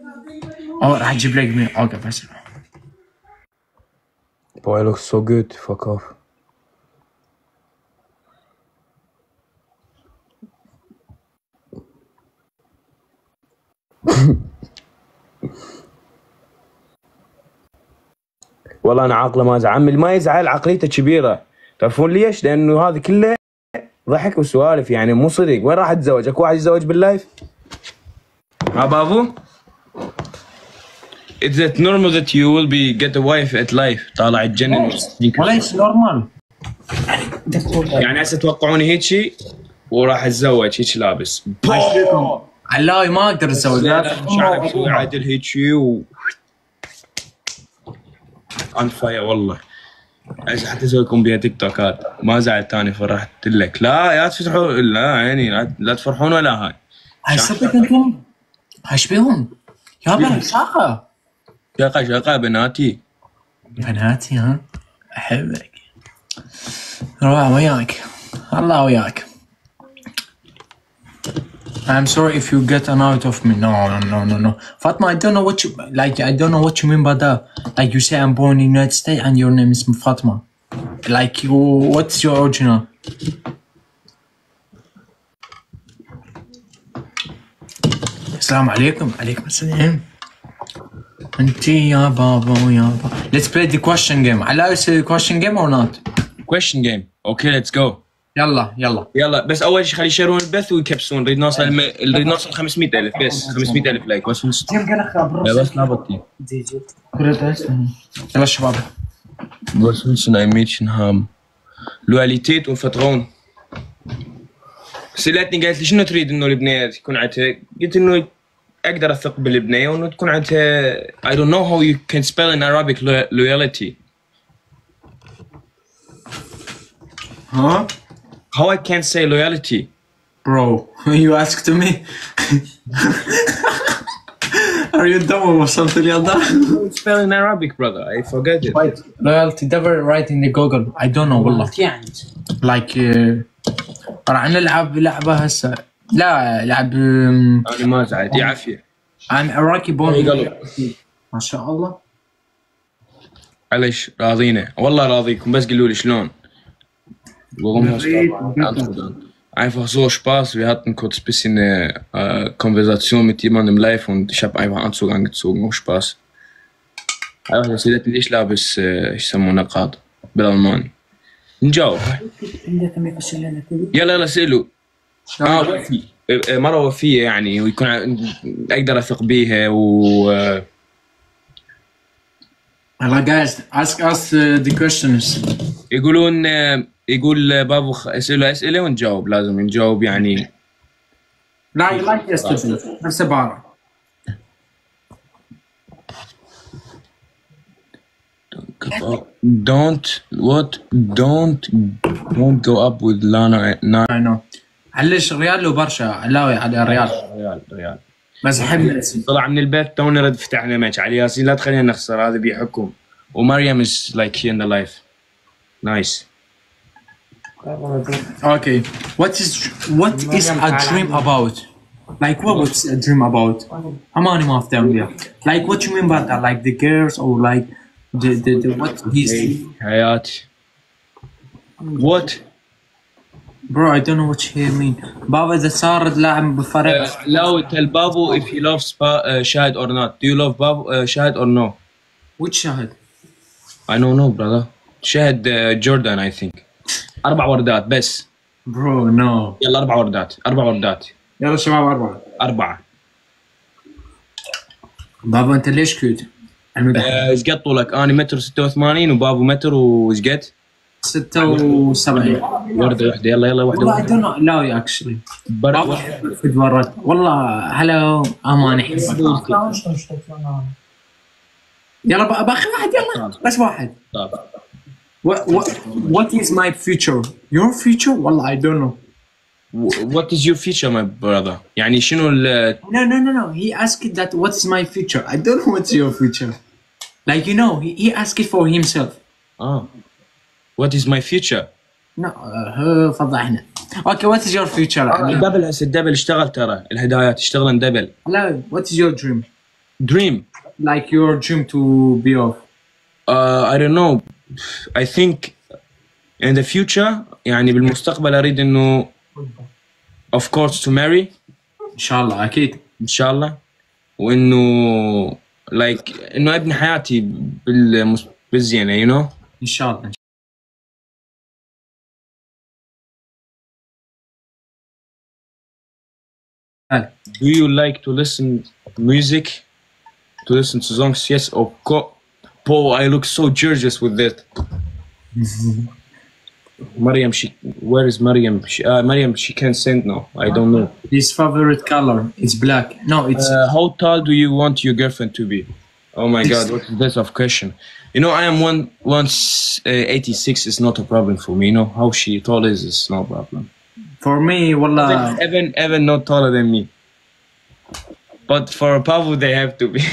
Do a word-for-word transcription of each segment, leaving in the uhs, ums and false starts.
اه راح اجيب لك مين. اوكي بس Boy, it looks so good. Fuck off. والله انا عاقله ما ازعل. عمي اللي ما يزعل عقليته كبيره. تعرفون ليش؟ لانه هذا كله ضحك وسوالف، يعني مو صدق. وين راح اتزوج؟ اكو واحد يتزوج باللايف؟ ها بابو؟ Is it normal that you will be get a wife at life؟ طالع تجنن. وليس نورمال. يعني هسه توقعوني هيجي وراح اتزوج هيك لابس. علاوي ما اقدر اتزوج. شعرك مسوي عادل هيجي و on fire والله. ايش حتى اسويكم بيها تيك توكات. ما زعلت ثاني فرحت لك. لا يا تفتحوا لا عيني لا, لا تفرحون ولا هاي. هاي صدق انتم هاش بيهم يا بنات شاقه. شقه شقه بناتي. بناتي ها احبك. روح وياك الله وياك. I'm sorry if you get an out of me. No, no, no, no, no. Fatma, I don't know what you like. I don't know what you mean by that. Like you say, I'm born in the United States and your name is Fatma. Like you, what's your original? السلام عليكم. عليكم السلام. انتي يا بابا ويا بابا. Let's play the question game. Allow us a question game or not? Question game. Okay, let's go. يلا يلا يلا بس اول شيء خلي يشيرون البث ويكبسون. نريد نوصل الم... نريد نوصل خمسمية ألف بس. خمسمية ألف لايك بس نص. بس لا بطي. يلا شباب. بس نسنا ايميتشن هام. لواليتيت وفتغون. سألتني قالت لي شنو تريد انه البنية يكون عندها؟ قلت انه اقدر اثق بالبنية وانه تكون عندها I don't know how you can spell in Arabic loyalty. Huh? How I can say loyalty? Bro, you asked me? Are you dumb or something like that? Spell in Arabic, brother. I forget it. Wait, loyalty never write in the Google. I don't know والله. Like راح نلعب لعبة هسه. لا لعب أنا ما زعلت يا عافية. I'm Iraqi born. ما شاء الله. عليش راضينا والله راضيكم بس قولوا لي شلون. Einfach so Spaß. Wir hatten kurz ein bisschen eine äh, Konversation mit jemandem live und ich habe einfach Anzug angezogen. Auch Spaß. einfach سألتني ليش لابس ايش يسمونه نقاط بالألماني. نجاوب. يلا يلا سألوا. اه وفي مرة وفية يعني ويكون أقدر أثق بيها و Allah guys, ask us uh, the questions. يقولون يقول بابو اسئله اسئله ونجاوب. لازم نجاوب يعني. لا like yesterday نفس بعرة. Don't what don't don't go up with Lana. I know. علش ريال لو برشا علاوي على ريال. ريال ريال. بس حب ياسين. طلع من البيت تونا رد فتحنا ماتش على ياسين. لا تخلينا نخسر. هذا بيحكم. ومريم is like here in the life. Nice. Okay. What is what is a dream about? Like what was a dream about? How many of them there? Like what you mean by that? Like the girls or like the the, the what is حياتي. What? Bro, I don't know what you mean. بابا إذا صار لاعب بفريق. لو tell بابو if he loves شاهد or not. Do you love بابو شاهد or no? Which شاهد? I don't know brother. شاهد جوردان I think. أربع وردات بس. Bro no. يلا أربع وردات. أربع وردات. يلا شباب أربعة. أربعة. بابا أنت ليش كيوت؟ إيش قد طولك؟ أنا متر ستة وثمانين وبابو متر وإيش قد؟ ستة وسبعين. وردة واحدة يلا يلا واحدة. والله I don't know. لا يا actually. بابا في ورد. والله هلا أمان يحبك. يلا باخر واحد يلا بس واحد. طيب. What what what is my future? Your future? والله I don't know. What is your future, my brother? يعني شنو ال No no no no. He asked that what is my future? I don't know what's your future. Like you know, he he asked it for himself. Ah. What is my future? No, uh, فضحنا. Okay, what is your future? الدبل هسه الدبل اشتغل ترى الهدايات اشتغلن دبل. لا, what is your dream? Dream. Like your dream to be off. Uh, I don't know. I think in the future يعني بالمستقبل أريد إنه of course to marry ان شاء الله اكيد. إن شاء الله، وإنه like إنه أبني حياتي بالمس... بالزينة you know. ان شاء الله. Do you like to listen music? To listen to songs? Yes, of course. Paul, I look so gorgeous with that. Mariam, she, where is Mariam? She, uh, Mariam, she can't sing now. I don't know. His favorite color is black. No, it's Uh, how tall do you want your girlfriend to be? Oh my God, what is this of question? You know, I am one once uh, eighty-six is not a problem for me. You know how she tall is is no problem. for me. Wallah, Even even not taller than me. But for Pavo, they have to be.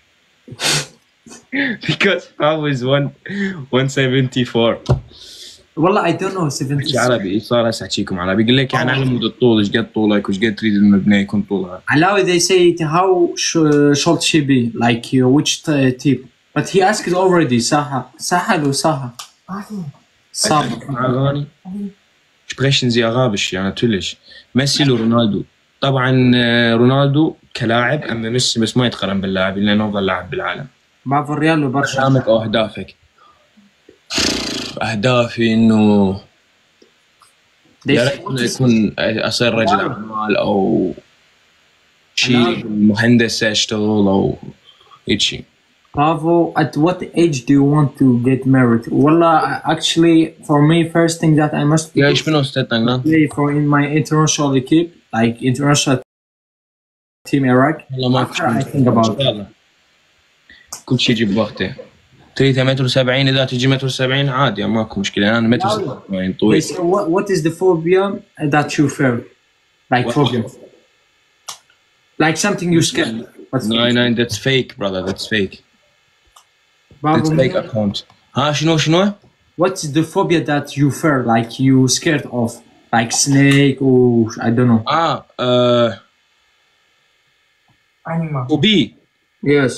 Because Pavo is one one seventy four. wallah, I don't know. seventy. عربي صار هسه احكيكم عربي يقول لك يعني على مود الطول ايش قد طولك وايش قد تريد المبنى يكون طولها. Alawi, they say it, how sh- should she be? Like uh, which t- type? But he asked already. Saha, Saha or Saha? Saha. اغاني sprechen Sie Arabisch ja natürlich. ميسي ورونالدو طبعا آه، رونالدو كلاعب اما ميسي بس ما يتقارن باللاعب لانه افضل لاعب بالعالم. مع الريال وبرشا. كلامك او اهدافك؟ اهدافي انه They يا say ريت what إنه is- يكون اصير رجل اعمال او شيء مهندس اشتغل او هيك شيء. Pavo, at what age do you want to get married? Wallah, actually, for me, first thing that I must يا ايش منو استنى؟ play for in my international equipe, like international team Iraq. والله ما After I think ان about شاء الله كل شيء يجي بوقته. تريد متر وسبعين اذا تجي متر وسبعين عادي ماكو مشكله انا متر وسبعين They طويل. say, what, what is the phobia that you fear? Like What? phobia. Like something you scared. What's No, no, that's fake, brother. That's fake. Pavo, That's fake account. ها شنو شنو؟ what's the phobia that you fear? Like you scared of? Like snake or I don't know. اه uh, Animal. phobia. Yes.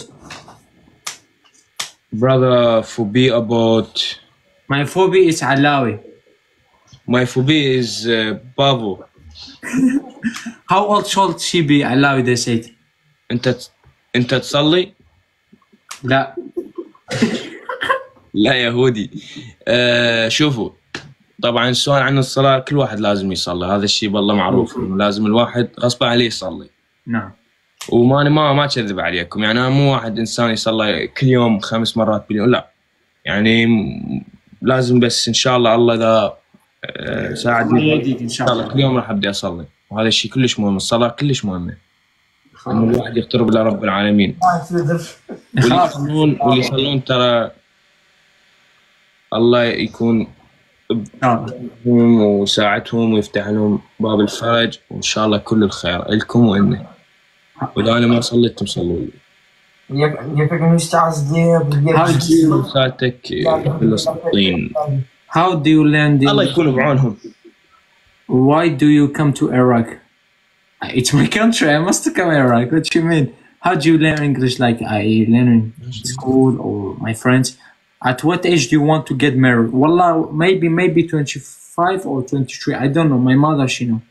Brother, phobia about My phobia is Alawi. my phobia is uh, Pavo. How old should she be? Alawi, they said. انت انت تصلي؟ لا. لا يهودي. آه شوفوا طبعا السؤال عن الصلاة كل واحد لازم يصلي هذا الشيء بالله معروف إنه لازم الواحد غصب عليه يصلي. نعم. وما ما ما اكذب عليكم يعني انا مو واحد انسان يصلي كل يوم خمس مرات باليوم لا يعني م- لازم بس ان شاء الله الله اذا آه، ساعدني يهديك ان ان شاء شاء الله الله. كل يوم راح ابدا اصلي وهذا الشيء كلش مهم الصلاه كلش مهمه انه الواحد يقترب لرب العالمين واللي يصلون واللي يصلون ترى الله يكون إن شاء الله. بهم ويساعدهم ويفتح لهم باب الفرج وان شاء الله كل الخير لكم وإلنا واذا انا ما صليتم صلوا لي. يفك مستعز ليه How do you رسالتك فلسطين how do you land الله in? يكون بعونهم. Why do you come to Iraq? It's my country. I must come to Iraq. What do you mean? How do you learn English? Like I learn in school or my friends. At what age do you want to get married? Wallah, maybe maybe twenty-five or twenty-three. I don't know. My mother, she know.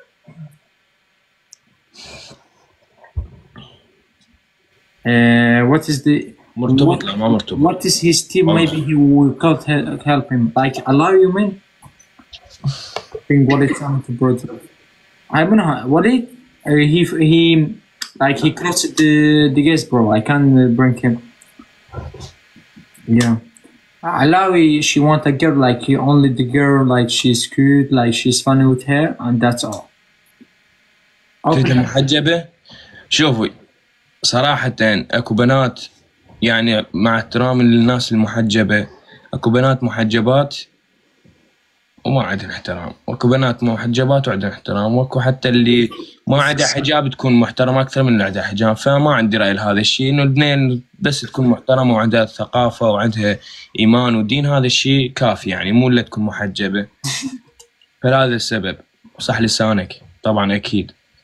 Uh, what is the مرتبط لا ما مرتبط. what is his team? Maybe he will can't help, help him. Like Allah, you mean? I think what is something to brother. I don't know what it. Uh, he he like he crossed the the gates, bro. I can't uh, bring him. Yeah. Alawi, she want a girl like he only the girl like she's cute, like she's funny with her, and that's all. تريد Okay. محجبة؟ شوفي صراحة اكو بنات يعني مع احترامي للناس المحجبة اكو بنات محجبات وما عندهم احترام واكو بنات محجبات وعندهم احترام واكو حتى اللي ما عندها حجاب تكون محترمة اكثر من اللي عندها حجاب فما عندي رأي لهذا الشيء انه الاثنين بس تكون محترمة وعندها ثقافة وعندها ايمان ودين هذا الشيء كافي يعني مو الا تكون محجبة. فلهذا السبب صح لسانك طبعا اكيد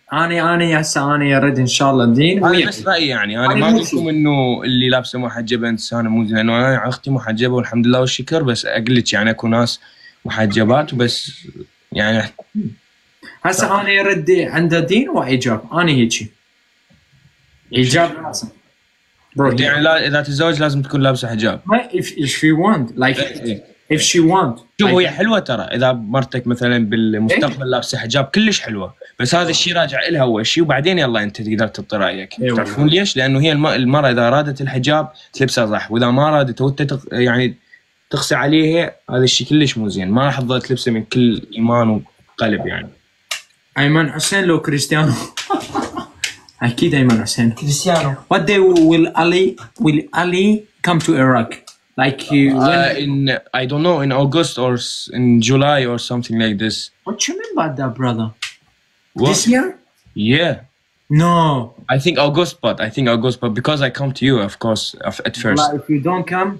انا انا هسه انا ارد ان شاء الله دين انا ويا بس رايي يعني انا أنا ما مو اقول لكم انه اللي لابسه محجبه انسانه مو زين، لانه انا اختي محجبه والحمد لله والشكر، بس اقول لك يعني اكو ناس محجبات وبس يعني. هسه انا ارد عند دين وايجاب انا هيجي ايجاب لازم برو انت يعني لا اذا تتزوج لازم تكون لابسه حجاب. ما if if she want like إيه. if she want شوف like, هي حلوه ترى، اذا مرتك مثلا بالمستقبل لابسه حجاب كلش حلوه، بس هذا الشيء راجع لها اول شيء، وبعدين يلا انت تقدر تعطي رايك. إيه تعرفون ليش؟ لانه هي الم- المراه اذا ارادت الحجاب تلبسه صح، واذا ما ارادت وانت تق... يعني تقسي عليها هذا الشيء كلش مو زين، ما راح تظل تلبسه من كل ايمان وقلب يعني. ايمن حسين لو كريستيانو اكيد ايمن حسين كريستيانو. what day will Ali will Ali come to Iraq like uh, when Uh, in I don't know, in August or s- in July or something like this. what you mean by that brother What? this year Yeah, no I think August, but I think August, but because I come to you, of course, of- at first. like if you don't come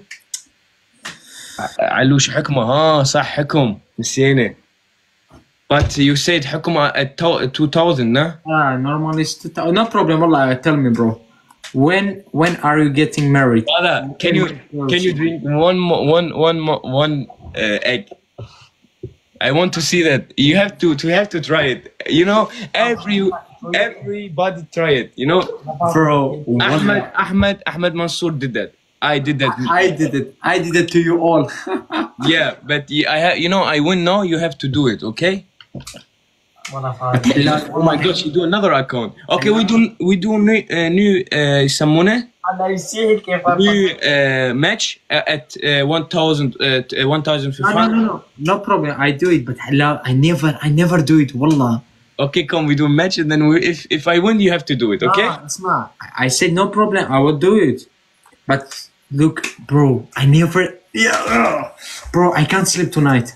علوش حكمه ها صح حكم نسينا. But you said حكمه at to- two thousand no? ah normally it's two thou- no problem والله tell me bro when when are you getting married Brother, can you can you drink one mo- one one mo- one uh, egg? I want to see that. You have to to have to try it. You know, every everybody try it. You know, bro Ahmed Ahmed Ahmed Mansour did that. I did that. I did it I did it to you all Yeah, but y- I have. You know, I win now. You have to do it. Okay. ولا فاهم. Oh my gosh, you do another account. Okay, we do we do new uh, new uh, يسمونه هلا يسهل كيف new uh, match uh, at uh, one thousand uh, one thousand no no no no no problem I do it but لا I never I never do it والله Okay, come we do a match and then we, if if I win you have to do it. Okay. Ah, اسمع I said no problem I will do it but look bro I never yeah bro I can't sleep tonight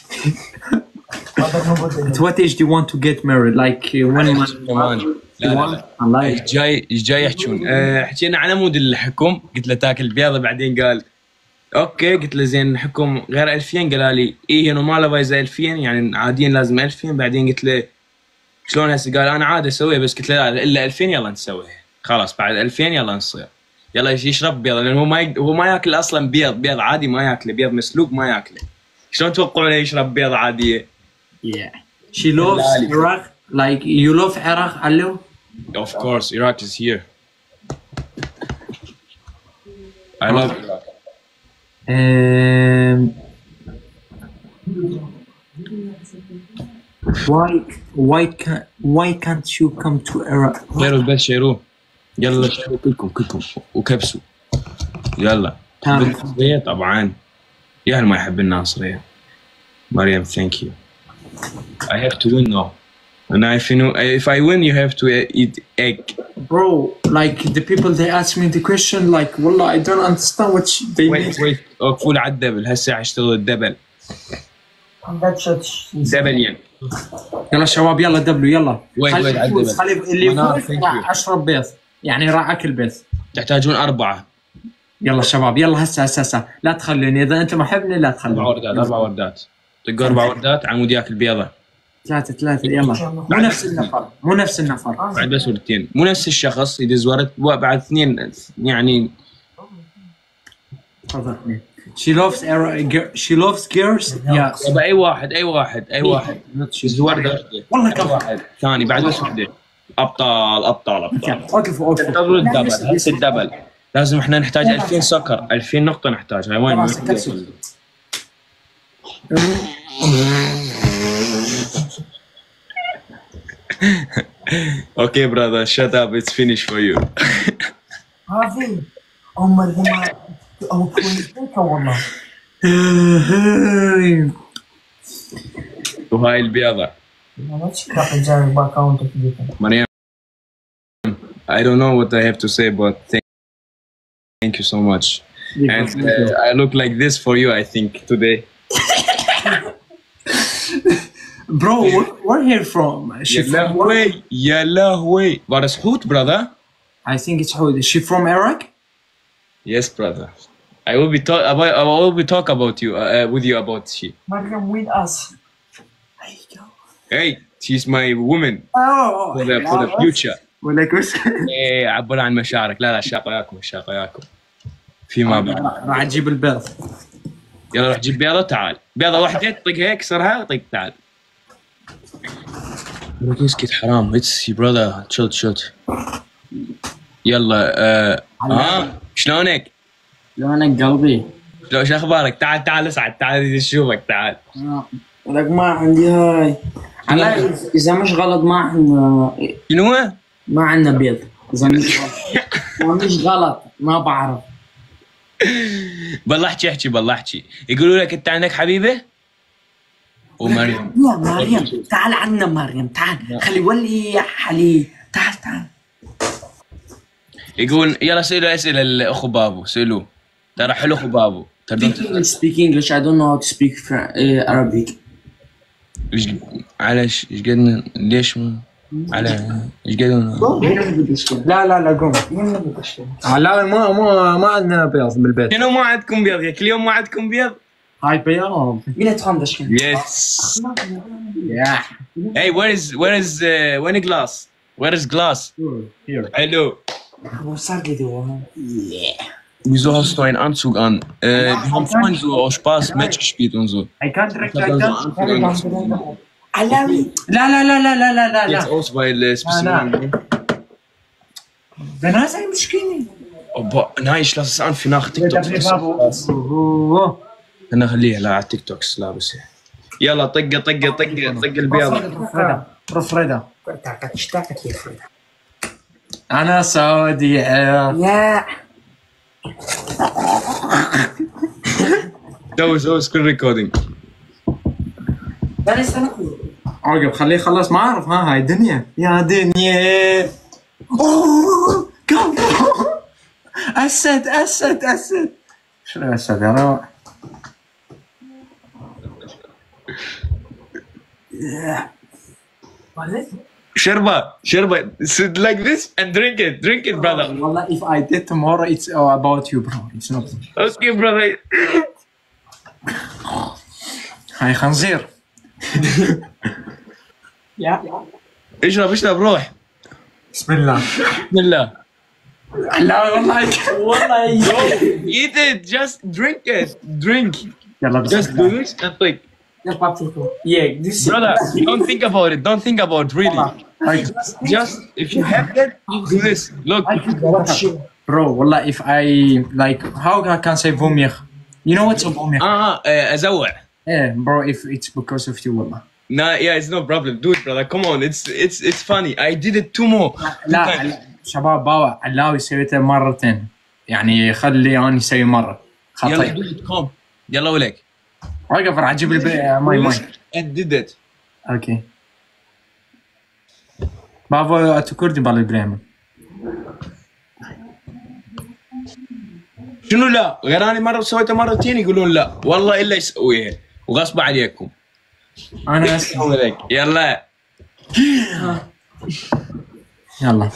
at what age do you want to get married like uh, when كمان لا لا لا Allah ايش جاي ايش جاي يحكون أه حكينا على مود الحكم، قلت له تاكل بيضه، بعدين قال اوكي، قلت له زين حكم غير ألفين، قال لي ايه هنا ما له فايزه ألفين يعني عاديا لازم ألفين، بعدين قلت له شلون هسه؟ قال انا عادي اسويها، بس قلت له لا الا ألفين يلا نسويها، خلاص بعد ألفين يلا نصير يلا يشرب بيض، لانه هو ما يق... هو ما ياكل اصلا بيض، بيض عادي ما ياكله، بيض مسلوق ما ياكله، شلون توقعون يشرب بيض عاديه؟ yeah she loves Iraq like you love Iraq Allo Of course, Iraq is here. I love Iraq. um, why why can why can't you come to Iraq شيروا البث شيروه، يلا شيروا كلكم كلكم وكبسوا يلا. تمام. تحب الناصرية؟ طبعا يا هل ما يحب الناصرية. مريم thank you. I have to win now. And if you know, if I win, you have to eat egg. bro like the people they ask me the question like wallah I don't understand what sh- they Wait, mean wait. وقفوا على الدبل، هسه اشتغل الدبل. دبل ين. يلا شباب يلا دبلوا يلا وين- خلي وين على يفوز، الدبل؟ خلي اللي منار، يفوز thank راح you. اشرب بيض يعني راح اكل بيض تحتاجون أربعة. يلا شباب يلا هسه هسه هسه لا تخلوني اذا انت محبني لا أربع تخلوني وردات، أربع وردات. طق أربع وردات عمود ياكل بيضة. ثلاثة ثلاثة يلا مو نفس النفر مو نفس النفر بعد بس وردتين، مو نفس الشخص يدز ورد بعد اثنين يعني. تفضل she loves Ara- girl- she loves girls yeah طب اي واحد اي واحد اي واحد يدز ورده وردة. والله أي كفو واحد ثاني بعد بس وحده. ابطال ابطال ابطال. وقفوا وقفوا انتظروا الدبل، هسه الدبل لازم احنا نحتاج ألفين سكر، ألفين نقطة نحتاجها. وين؟ خلاص، كبسوا. Okay brother, shut up, it's finished for you. هذه هم اللي ما او كويسين والله. وهاي البيضة ما تشكر الجانب باكاونت كذا. مريم. I don't know what I have to say, but thank, thank you so much. And uh, I look like this for you, I think, today. bro where, where here from she يا from لهوي يا لهوي. What is hoot, brother? I think it's Hood. Is she from Iraq? Yes, brother. I will be talk about. I will be talk about you uh, uh, with you about she. مريم وين اس؟ There you go. Hey, she's my woman for the for the future. ولك وش ايه عبر عن مشاعرك. لا لا شاقياكم شاقياكم فيما بعد. راح تجيب البيض. يلا روح جيب بيضة تعال. بيضة واحدة طق هيك كسرها طق تعال. اسكت حرام. It's your brother. شلت شلت. يلا آه ها شلونك؟ لونك قلبي. شلون شو اخبارك؟ تعال تعال اسعد تعال اشوفك تعال. ولك ما عندي هاي. على اذا مش غلط ما عندنا. شنو هو؟ ما عندنا بيض. اذا مش غلط مش غلط ما بعرف. بالله احكي احكي بالله احكي. يقولوا لك انت عندك حبيبه؟ ومريم. يا مريم تعال عنا مريم تعال خلي ولي يا حليب تعال تعال. يقول يلا سألوا اسئله الاخو بابو سألوه. ترى حلو اخو بابو. تقدر Speak English, speak English. I don't know how to speak uh, Arabic. ايش على ايش قد ليش م... على ايش قد لا لا لا قوم. لا ما ما ما عندنا بيض بالبيت. شنو ما عندكم بيض يا كل يوم ما عندكم بيض؟ هاي بيض. مين تفهم دشكن؟ يس. Hey where is where is uh, when glass? Where is glass? Here. Hallo. Was sagt ihr da? Wieso hast du einen Anzug an? Äh, wir haben vorhin so aus Spaß Match gespielt und so. I can't direct Ich hab like dann that. so Anzug angezogen. علامي. لا لا لا لا لا لا لا Jetzt لا. aus, weil es ein bisschen لا. warm ده ناس مشكلة. Oh, boah, nein, ich lasse es an für nach TikTok. أوه. انا خليها لا على التيك توك لا بس يلا طقه طقه طقه طق البيضه. رفرده رفرده. تعال اشتاقك يا فريدة. أنا سعودي. يا سوي سوي سكرين ريكوردينج. بس انا عقب خليه يخلص ما أعرف. ها هاي دنيا يا دنيا. أوه كم أسد أسد أسد. شنو أسد يا روح. شربة شربة sit like this and drink it drink it brother. والله if I did tomorrow it's about you bro. It's not. okay brother. هاي خنزير. يا اشرب اشرب روح. بسم الله. بسم الله. لا والله والله eat it just drink it drink. يلا just بسم do الله. this and take. يا بابتيكو يا this brother don't think about it don't think about really هاي just if you have that do this look. bro والله if I like how I can say vomir. You know what's a vomir? اه اه ازوع. Yeah bro if it's because of you والله. Nah, yeah, it's no problem. Do it, brother. Come on, it's it's it's funny. I did it two more. لا لا شباب باوع علاوي سويته مرتين يعني خلي انا اسوي مره يلا خطأ. do it, come. يلا ولك. وقف راح اجيب البي... ماي ماي. And did it. اوكي بابا اتكردي بالبريمن. شنو لا؟ غير انا مره سويته مرتين يقولون لا، والله الا يسويها وغصب عليكم. انا اسوي ولك يلا. يلا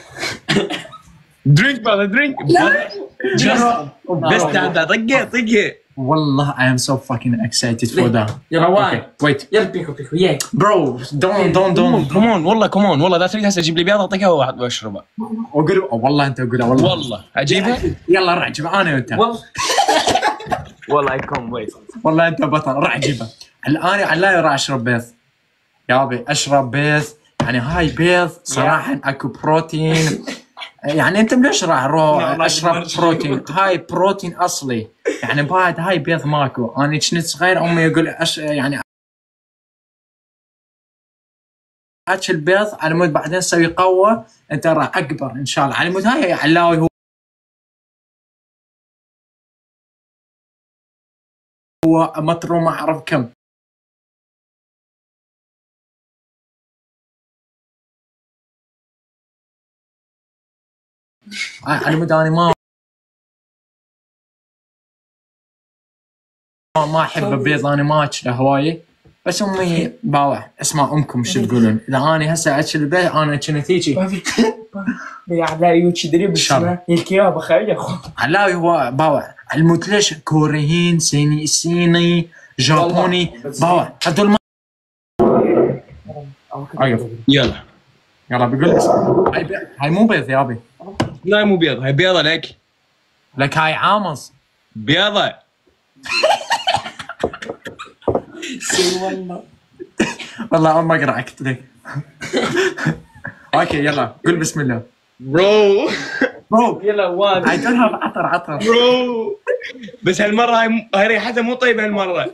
drink brother drink. just بس تعال طقه طقه. والله I am so fucking excited for that. يا روان Okay, wait يا بيكو بيكو يا bro don't don't don't come on والله come on والله لا تريد هسه اجيب لي بيضه اطقها واشربها. اقول والله انت اقول والله والله اجيبها. يلا راح اجيبها انا وانت. والله والله I can't wait. والله انت بطل راح اجيبها الان. علاي راح اشرب بيض يابي اشرب بيض يعني هاي بيض صراحه اكو بروتين يعني انت ليش راح اروح اشرب بروتين؟ هاي بروتين اصلي يعني بعد هاي بيض ماكو. انا كنت صغير امي يقول أش... يعني اكل بيض على مود بعدين اسوي قوه انت راح اكبر ان شاء الله على مود. هاي علاوي هو هو مترو ما اعرف كم. على مود انا ما ما احب البيض انا ما اكله هوايه بس امي باوع اسمع امكم شو تقولون. اذا انا هسه اكل البيض انا كنت هيجي يا علاء يوتش دري شر. الكياب خير يا اخو علاوي هو باوع الموت ليش كوريين صيني صيني جابوني باوع هذول ما ايوه يلا. يلا بقول لك هاي بي... هاي مو بيض يا ابي. لا مو بيض، هاي بيضة لك. لك هاي عامص. بيضة. والله والله اول ما اقرا اكتب لك. اوكي يلا قول بسم الله. برو. برو يلا وان I don't have عطر عطر. برو. بس هالمرة هاي م- هاي ريحتها مو طيبة هالمرة.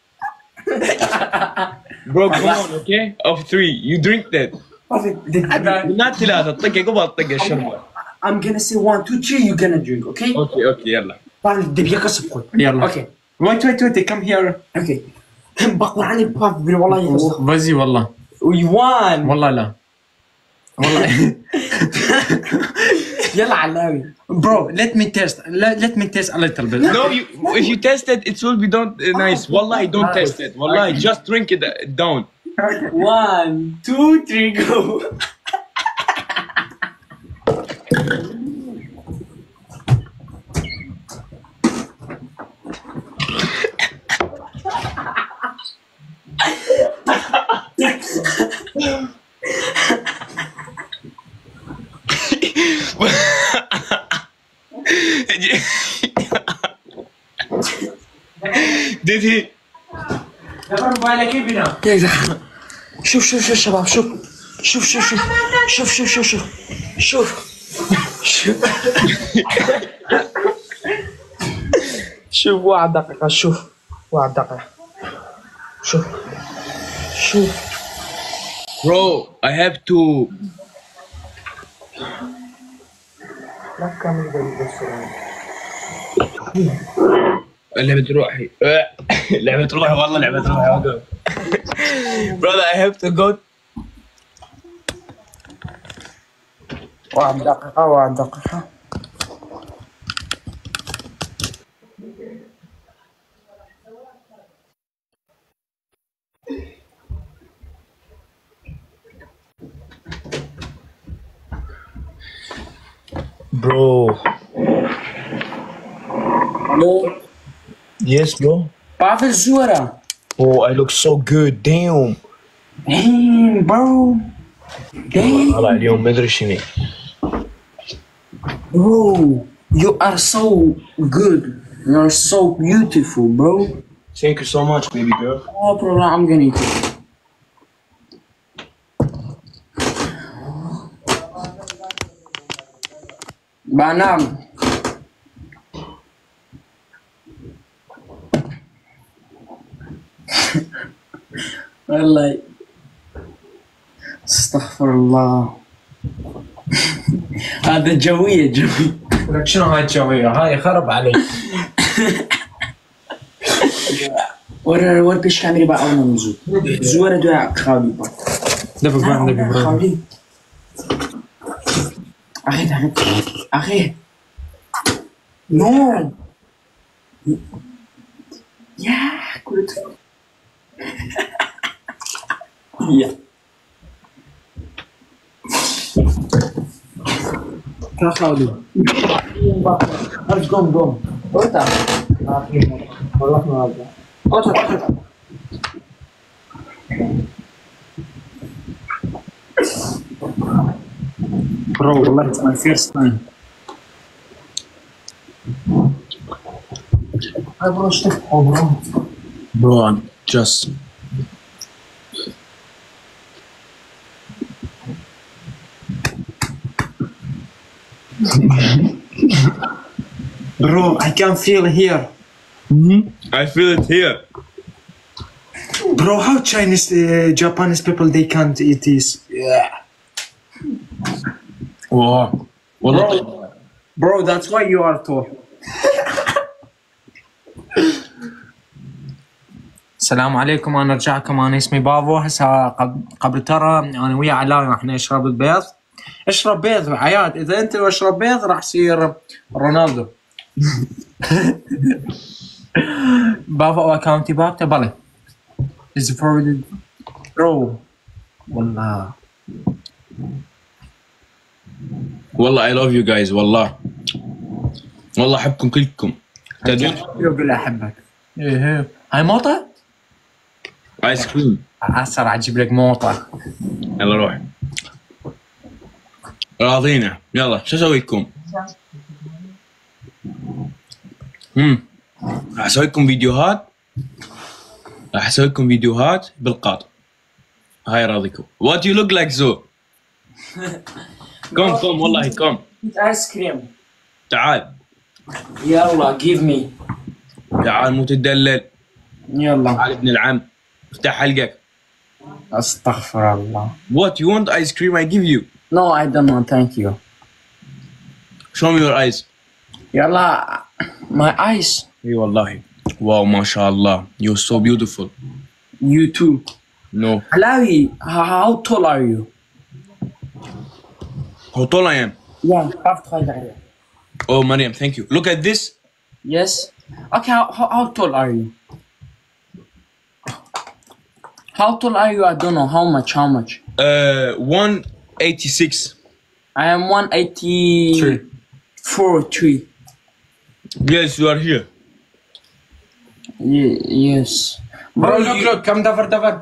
برو come on okay of three you drink that. لا ثلاثة طقة قبل الطقة الشربة. I'm gonna say one two three you gonna drink okay اوكي اوكي يلا. طبعا دبيك اصبح يلا اوكي wait wait wait come here. اوكي بقوا علي باف بي والله يفسخ فازي والله ويوان والله لا والله. يلا علاوي bro let me test let, let me test a little bit. No you if you test it it will be don't uh, nice. والله don't test it. والله just drink it uh, down. one two three go Did he? موبايلك يبنا. شوف شوف شوف شباب شوف شوف شوف شوف شوف شوف شوف شوف شوف شوف شوف واحد دقيقة شوف واحد دقيقة شوف شوف Bro, I have to. لا كمل قريب بس لعبة روحي. لعبة روحي والله لعبة روحي. Brother, I have to go. واحد دقيقة واحد دقيقة Bro. الو Yes, bro. بعرف الزورة Oh, I look so good. Damn. damn bro damn طلع اليوم مدري شنو. bro you are so good you are so beautiful bro Thank you so much, baby girl. no problem I'm gonna eat it بنام والله استغفر الله هذا جوية جوية لك شنو هاي الجوية هاي خرب عليك. ورا ورا بيش كاميرا بقى أول ما نزول زورة دعاء خالي بقى دفع بقى عندك برو. خالي أخي أخي أخي نو يا كنت يا يا خالي أرجع قوم قوم أوتا والله ما أرجع أوتا أوتا Bro, والله it's my first time. هاي برو اشتكت برو Bro, I'm just Bro, I can feel here. I feel it here. Bro, how Chinese, uh, Japanese people they can't eat this? Yeah. Wow. Bro, bro, that's why you are tall. السلام عليكم، انا رجعكم. انا اسمي بابو. هسه قبل قبل ترى انا ويا علاء راح نشرب البيض. اشرب بيض عياد، اذا انت لو اشرب بيض راح يصير رونالدو. بابا اكونتي بابته بلى is forwarded برو والله والله I love you guys والله والله احبكم كلكم. تدرون يقول احبك. ايه هاي موطه ايس كريم. اسرع اجيب لك موطه. يلا روح. راضينا. يلا شو اسوي لكم؟ امم راح اسوي لكم فيديوهات راح اسوي لكم فيديوهات بالقاط. هاي راضيكم. What you look like so؟ كم كم والله كم. ايس كريم. تعال يلا give me. تعال مو تدلل. يلا. تعال ابن العم افتح حلقك. استغفر الله. What you want ice cream I give you. No I don't want thank you. Show me your eyes. يلا my eyes. اي والله. واو ما شاء الله. You're so beautiful. You too. No. Alawi, how tall are you? How tall I am? Yeah, five five. Oh Mariam, thank you. Look at this. Yes. Okay, how, how, how tall are you? How tall are you? I don't know. How much? How much? Uh, one eighty-six. I am one eighty-four, three. Yes, you are here. Ye- yes. برو Bro, لوك you, لوك كم دفر دفر.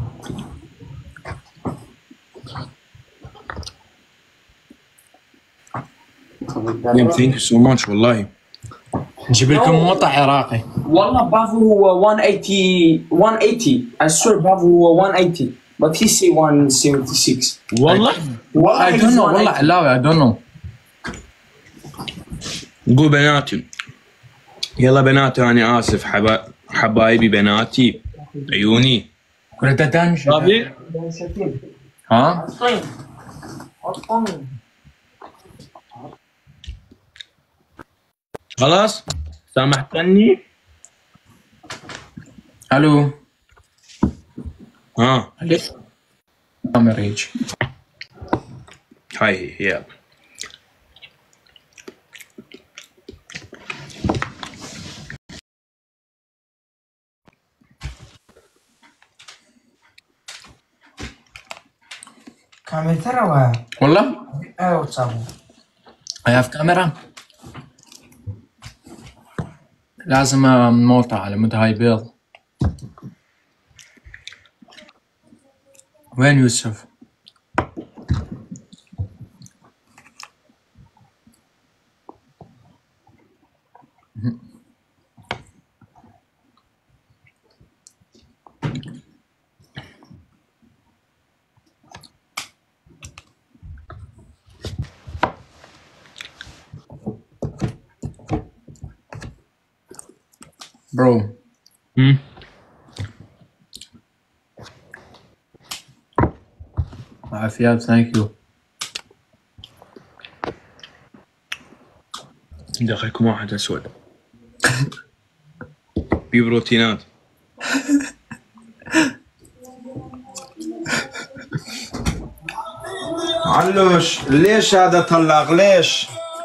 Mariam, thank you so much والله. نجيب لكم موطه عراقي. والله بافو هو one eighty, one eighty. I swear بافو هو one eighty. But he say one seventy-six. والله. I don't know والله علاوي I don't know. قول بناتي. يلا بناتي أنا آسف حبا... حبايبي بناتي عيوني. كل ده دانش. راضي؟ ها؟ خلاص؟ سامحتني؟ الو. ها ليش؟ كاميرا يجي. هاي هي. كامل ترى والله؟ ايوه تصابوا. I have camera. لازم موطة على مود هاي بيض. وين يوسف؟ Bro. هم؟ عافية ثانك يو. دخلكم واحد أسود. في بروتينات. علوش ليش هذا طلاق ليش؟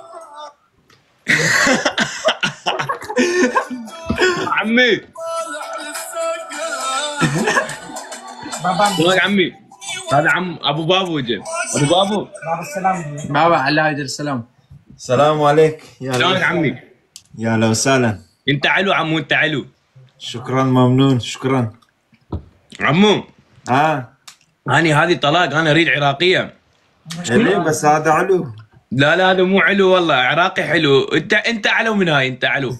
عمي والله عمي هذا عم ابو بابو جاي. ابو بابو بابا على يدير السلام. السلام عليك يا شلونك هلا عمي؟ يا هلا وسهلا. انت علو عمو انت علو. شكرا ممنون شكرا. عمو ها اني هذه طلاق انا اريد عراقيه. ليه بس هذا علو. لا لا هذا مو علو والله عراقي حلو. انت انت علو من هاي انت علو.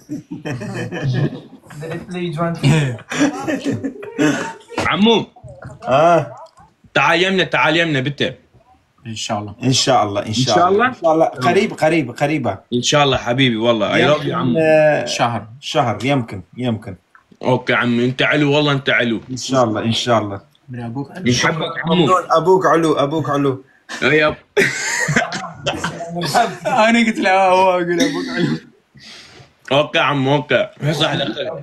عمو ها تعال يمنا تعال يمنا بته. ان شاء الله. ان شاء الله ان شاء, شاء الله؟ ان شاء الله قريب قريب قريبه. ان شاء الله حبيبي والله اي لاف يو عمو. آه، شهر. شهر يمكن يمكن. اوكي عمي انت علو والله انت علو. ان شاء الله ان شاء الله. من ابوك. نحبك عمو. ممنون. ابوك علو ابوك علو. يب. انا قلت له هو اقول ابوك علو. اوكي عمو اوكي صح دخل.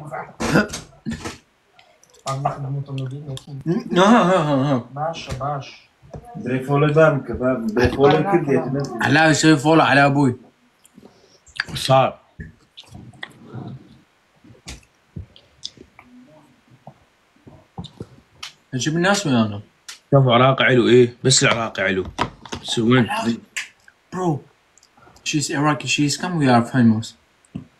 ها ها ها. باشا باشا. دريفول بام كباب دريفول كده. على يسوي فولو على ابوي. صار اجيب الناس ويانا. شوف عراقي علو ايه بس العراقي علو. بس وين؟ Bro, she's Iraqi. She's come. We are famous.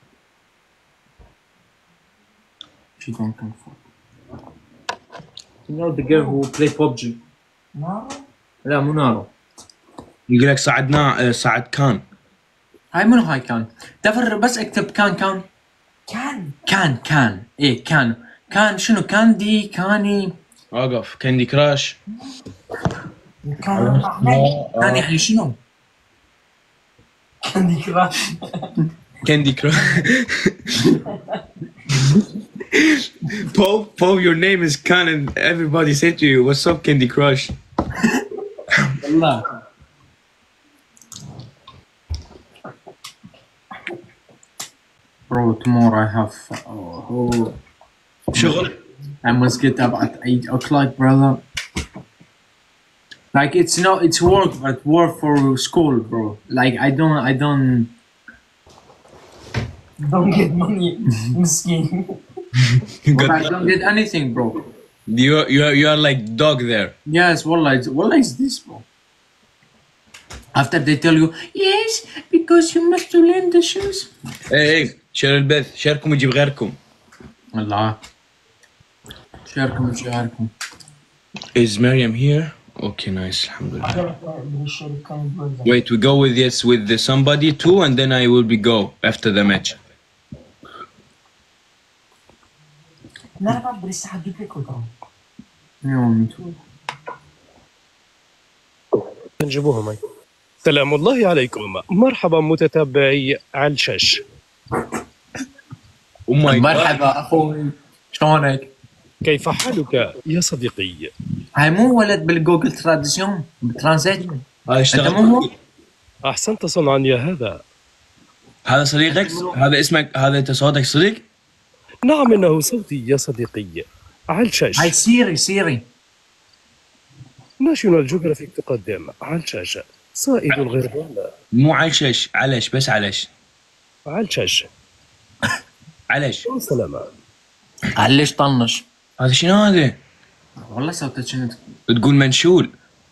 She don't come for. You know the girl who play P U B G. نارو. لا مو نارو. يقول لك ساعدنا ساعد كان. هاي منو هاي كان؟ تفر بس اكتب كان كان. كان. كان كان ايه كان كان شنو كاندي كاني. وقف كاندي كراش. كان معناه كان يعني شنو؟ كاندي كراش. Candy Crush. Pope, Pope, your name is Khan, and everybody said to you, "What's up, Candy Crush?" والله. Bro, tomorrow I have oh, شغل. I must get up at eight o'clock, brother. Like it's not it's work, but work for school, bro. Like I don't I don't. Don't get money. مسكين. But I don't get anything, bro. You are, you are, you are like dog there. Yes, wallah, it's, wallah, it's this, bro. After they tell you, yes, because you must learn the shoes. Hey, hey, share البث، شاركم يجيب غيركم. Allah. شاركم شاركم. Is Miriam here? Okay, nice. Alhamdulillah. Wait, we go with yes with the somebody too, and then I will be go after the match. لا لا بس حد ياكل طبعا. يوم نجيبوها معي. سلام الله عليكم، مرحبا متتبعي علشاش. Oh my God. مرحبا اخوي، شلونك؟ كيف حالك يا صديقي؟ هاي مو ولد بالجوجل تراديشن بترانزيت. هذا انت اشتغل. مو هو؟ أحسنت صنعا يا هذا. هذا صديقك؟ هذا اسمك؟ هذا انت صوتك صديق؟ نعم إنه صوتي يا صديقي. علشاش. هاي سيري سيري. ناشونال جيوغرافيك تقدم علشاش صائد الغربان. مو علشش، علش بس علش. علشاش. علش. سلامة. علش طنش. هذا شنو هذا؟ والله صوتك شنو؟ تقول منشول.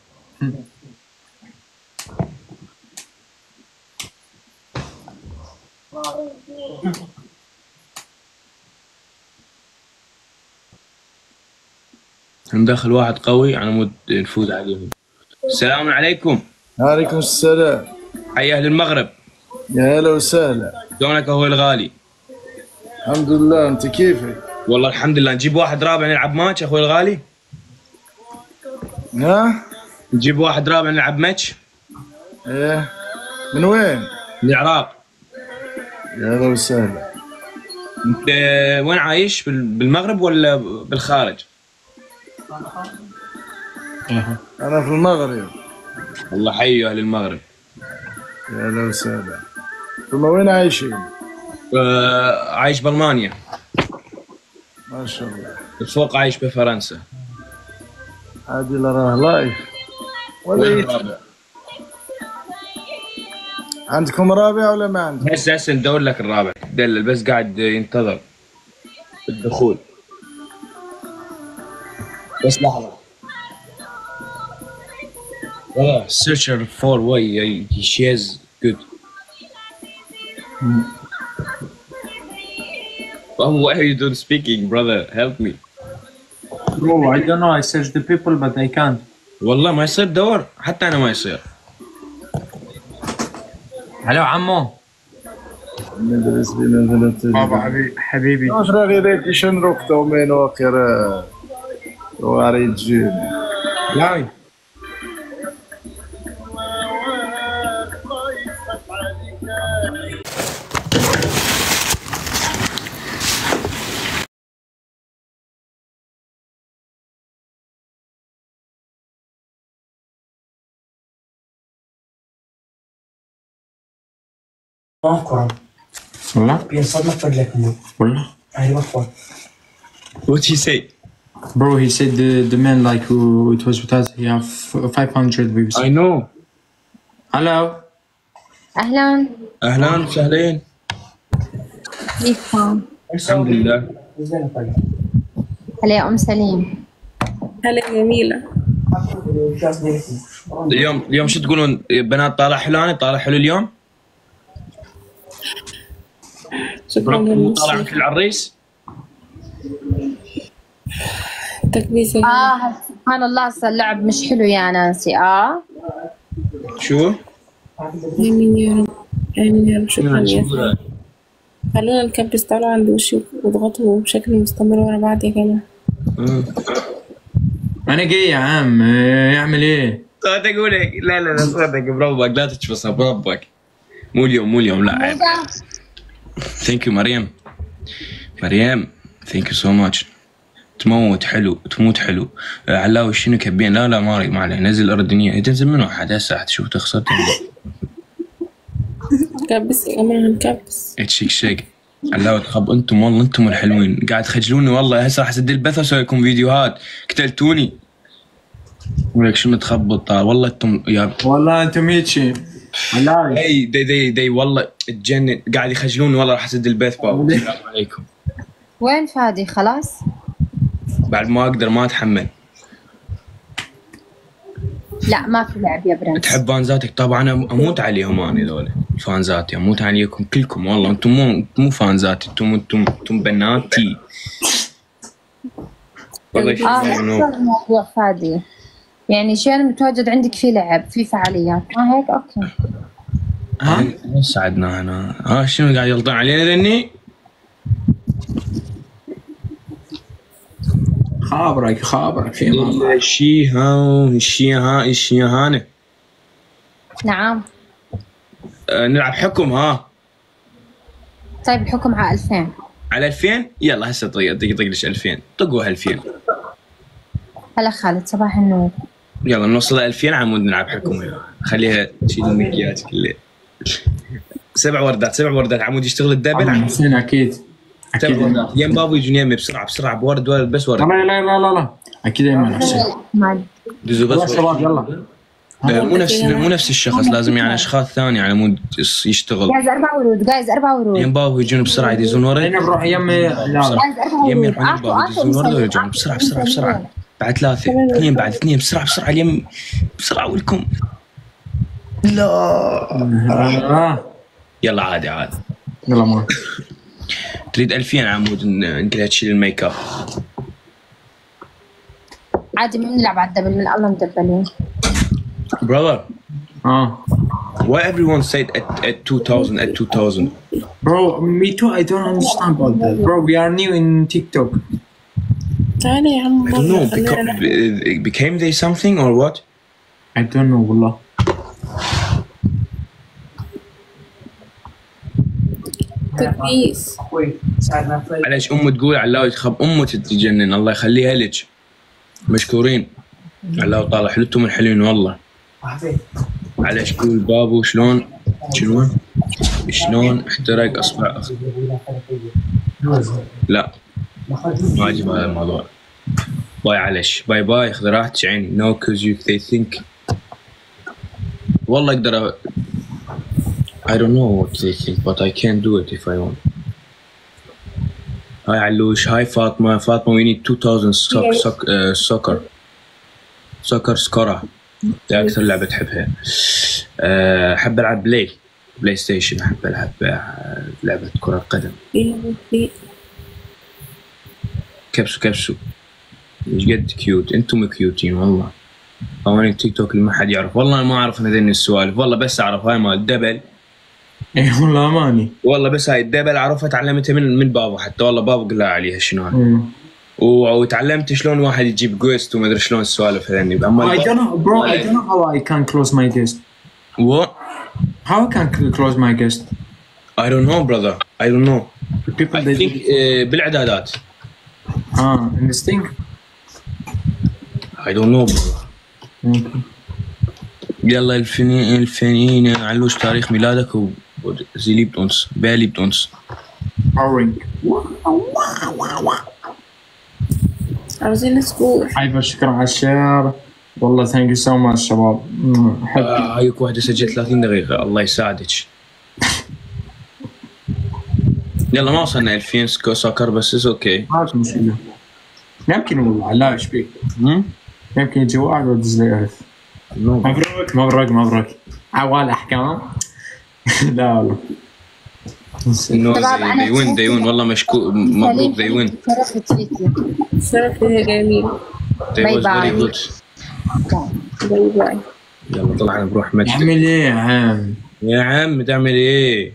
ندخل واحد قوي على مود نفوز عليهم. السلام عليكم. عليكم السلام. حي اهل المغرب. يا هلا وسهلا. شلونك اخوي الغالي؟ الحمد لله، انت كيفك؟ والله الحمد لله. نجيب واحد رابع نلعب ماتش اخوي الغالي. ها؟ نجيب واحد رابع نلعب ماتش. ايه. من وين؟ من العراق. يا هلا وسهلا. انت وين عايش؟ بال- بالمغرب ولا بالخارج؟ انا في المغرب. والله حي اهل المغرب. يا هلا وسهلا. ثم وين عايشين؟ آه عايش بالمانيا. ما شاء الله. الفوق عايش بفرنسا. عادي راه لايف. ولا وين إيه؟ الرابع؟ عندكم رابع ولا ما عندكم؟ هسه هسه ندور لك الرابع. دلل بس قاعد ينتظر الدخول. بس لحظة. والله searcher for why she is good. Oh, why are you doing speaking, brother? Help me. Bro, I don't know. I search the people but I can't. والله ما يصير دور، حتى أنا ما يصير. هلو عمو. ندرس بنا بابا حبيبي حبيبي. واش راه غير هيك شنروك تومين وقير واري تجيب. لاي. Encore. والله بينصدم أكبر لك منه. والله. هاي مفهوم. What he say? Bro, he said the the man like who it was with us. He have five hundred views. I know. Hello. أهلا أهلا وسهلين. كيفكم؟ الحمد لله. هلا يا أم سليم. هلا جميلة. اليوم اليوم شو تقولون بنات؟ طالع حلاني، طالع حلو اليوم؟ شكرا مو طالع جميلة. مثل العريس؟ تكبيسة. اه سبحان الله، هسه اللعب مش حلو يا نانسي. اه شو؟ آمين يا رب، آمين يا رب. شكرا يا سيدي. خلونا نكبس، تعالوا عند وشي واضغطوا بشكل مستمر ورا بعض يا جماعة. انا جاي يا عم، يعمل ايه؟ صوتك اقول لك لا لا لا صوتك بربك لا تشفصها بربك. مو اليوم مو اليوم لا عيب. ثانك يو مريم. مريم ثانك يو سو ماتش. تموت حلو تموت حلو. علاوي شنو كبين؟ لا لا ماري ما عليه، نزل الاردنيه تنزل منه واحد هسه تشوف تخسر. كبس يا جماعة، هنكبس. اتشيك شيك. علاوي تخب انتم والله انتم الحلوين، قاعد تخجلوني والله. هسه راح اسدي البث واسوي لكم فيديوهات، قتلتوني. ولك شنو تخبط والله انتم يا والله انتم هيك علاوي. اي دي دي دي والله تجنن، قاعد يخجلوني والله. راح اسد البث بابا. السلام عليكم. وين فادي؟ خلاص بعد ما اقدر ما اتحمل. لا ما في لعب يا برنس. تحب فانزاتك؟ طبعا انا اموت عليهم انا ذول فانزاتي، اموت عليكم كلكم والله. انتم مو مو فانزاتي، انتم انتم انتم بناتي. والله شيء اه نفس الموضوع فادي، يعني شيء متواجد عندك في لعب في فعاليات اه هيك اوكي. ها ساعدنا هنا. ها شنو قاعد يلطن علينا ذني؟ خابرك خابرك في ما الشي ها الشي ها الشي هانه. نعم. أه نلعب حكم. ها طيب الحكم على ألفين. على ألفين. يلا هسه طيب طق طق ليش ألفين؟ طقوها ألفين. هلا خالد صباح النور. يلا نوصل ألفين عمود نلعب حكم. يلا خليها تشيل المكياج كله. سبع وردات سبع وردات عمود يشتغل الدبل. حسين اكيد اكيد وردات. يم بابو يجون يمي بسرعه بسرعه بورد ورد بس ورد. لا لا لا لا لا اكيد يا حسين. دزوا يلا بس شباب يلا. مو نفس مو نفس الشخص، لازم يعني اشخاص ثانيه على مود يشتغل. جايز اربع ورود، جايز اربع ورود. يم بابو يجون بسرعه يدزون ورد. انا بروح يمي. لا جايز اربع يمي ورود. يروحون بابو يدزون ورد ويرجعون بسرعه بسرعه بسرعه. بعد ثلاثه اثنين بعد اثنين بسرعه بسرعه اليم بسرعه ولكم. لا آه. يلا عادي عادي. يلا ما تريد ألفين عمود نقلها تشيل الميك اب. عادي ما بنلعب على الدبل، من الله مدبلين. brother اه why everyone said at at two thousand at two thousand? bro me too I don't understand about that bro we are new in TikTok. تعالى يا عم. I don't know beca- became they something or what? I don't know والله. تكبيس. علاش امه تقول علاوي تخب امه تتجنن الله يخليها لك. مشكورين. علاوي طالع حلوتهم الحلوين والله. علاش تقول بابو شلون شلون شلون احترق اصبع اخ. لا ما عجب هذا الموضوع. باي علاش باي باي خذ راحتك عيني. no cause you they think والله اقدر. I don't know what they think but I can do it if I want. هاي علوش. هاي فاطمة. فاطمة we need two thousand sock sock uh, soccer soccer سكورة. دي أكثر لعبة تحبها. أه أحب ألعب بلاي بلاي ستيشن. أحب ألعب لعبة كرة قدم. كبسوا كبسوا مش قد كيوت. انتم كيوتين والله. قوانين تيك توك اللي ما حد يعرف. والله ما أعرف أنا ذني السوالف والله، بس أعرف هاي مال الدبل. اي والله اماني والله بس هاي الدبل عرفتها تعلمتها من من بابا حتى. والله بابا قال عليها شنو هاي. وتعلمت شلون واحد يجيب جوست وما ادري شلون السوالف هذني. I don't know bro I don't know how I can close my guest. What? How I can close my guest? I don't know brother. I don't know. People I they think uh, بالإعدادات. اه in this thing. I don't know brother. Okay. يلا الفنين الفنين علوش تاريخ ميلادك و زي ليبت أونس بيع ليبت أونس. Orange. عاوزين سكور. حيفا شكرا على الشير والله ثانك يو سو ماتش شباب. حب آه هايك واحدة سجلت ثلاثين دقيقة الله يساعدك. يلا ما وصلنا ألفين سكو سكر بس از اوكي. ما في مشكلة. يمكن والله لا ايش بيك؟ يمكن يجي واحد ويدز لي ألف. مبروك مبروك مبروك. عوال احكام. لا والله. انه شباب، أنا they win they win والله مشكور مبروك they win. شرفت فيكي. شرف ليا جميل. they باي was very باي. good. باي باي. يلا طلعنا بروح مجد. اعمل ايه يا عم؟ يا عم تعمل ايه؟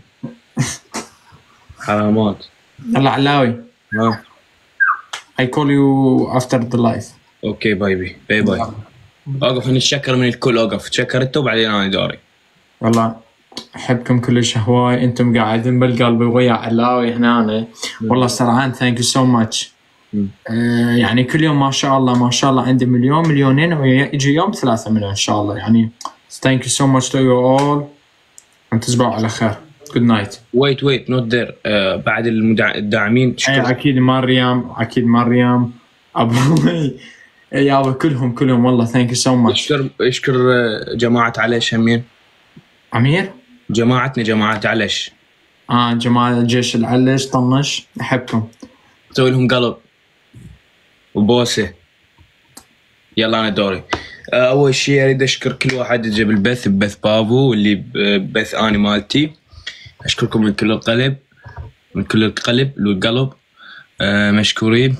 حرامات. يلا علاوي. ها I call you after the life. اوكي باي باي باي. اوقف نتشكر من الكل، اوقف تشكر انت وبعدين انا دوري. والله احبكم كلش هواي، انتم قاعدين بالقلب ويا علاوي هنا. والله سرعان ثانك يو سو ماتش. يعني كل يوم ما شاء الله ما شاء الله عندي مليون مليونين ويجي يوم ثلاثة مليون ان شاء الله. يعني ثانك يو سو ماتش تو يو اول، تصبحوا على خير. جود نايت. ويت ويت نوت ذير. بعد المدع... الداعمين اي اكيد مريم، اكيد مريم ابوي يابا كلهم كلهم والله ثانك يو سو ماتش. اشكر اشكر جماعة علش همين. امير جماعتنا جماعة علش. اه جماعة جيش العلش طنش، احبكم. سوي لهم قلب وبوسه. يلا انا دوري. اول شيء اريد اشكر كل واحد جاب البث ببث بابو اللي ببث اني مالتي. اشكركم من كل القلب من كل القلب والقلب. آه مشكورين.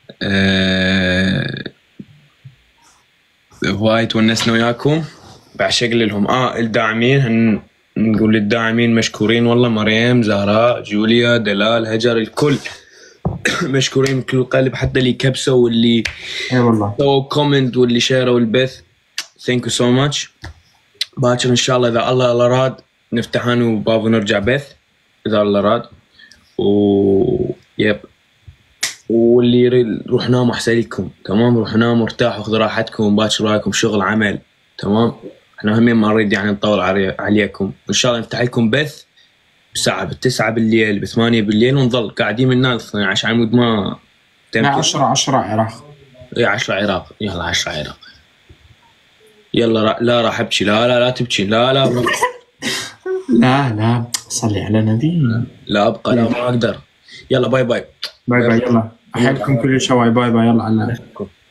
آه وايد ونسنا وياكم. بعشق لهم اه الداعمين هن... نقول للداعمين مشكورين والله. مريم، زهراء، جوليا، دلال، هجر، الكل مشكورين من كل القلب، حتى اللي كبسوا واللي اي والله سووا كومنت واللي شيروا البث. ثانك يو سو ماتش. باكر ان شاء الله اذا الله اراد نفتح انا وبابو نرجع بث اذا الله اراد. و يب واللي يريد روح ناموا احسن لكم. تمام روح ناموا ارتاحوا خذوا راحتكم. باكر رايكم شغل عمل. تمام احنا همين ما نريد يعني نطول عليكم. ان شاء الله نفتح لكم بث بساعة بالتسعة بالليل بثمانية بالليل ونظل قاعدين من الناس اثنين عشان عمود ما لا عشرة عشرة عراق. اي عشرة عراق. يلا عشرة عراق. يلا را... لا راح ابكي. لا لا لا تبكي. لا لا لا لا صلي على نبي. لا ابقى. لا ما اقدر. يلا باي باي باي باي. يلا احبكم كل شوي. باي باي. يلا على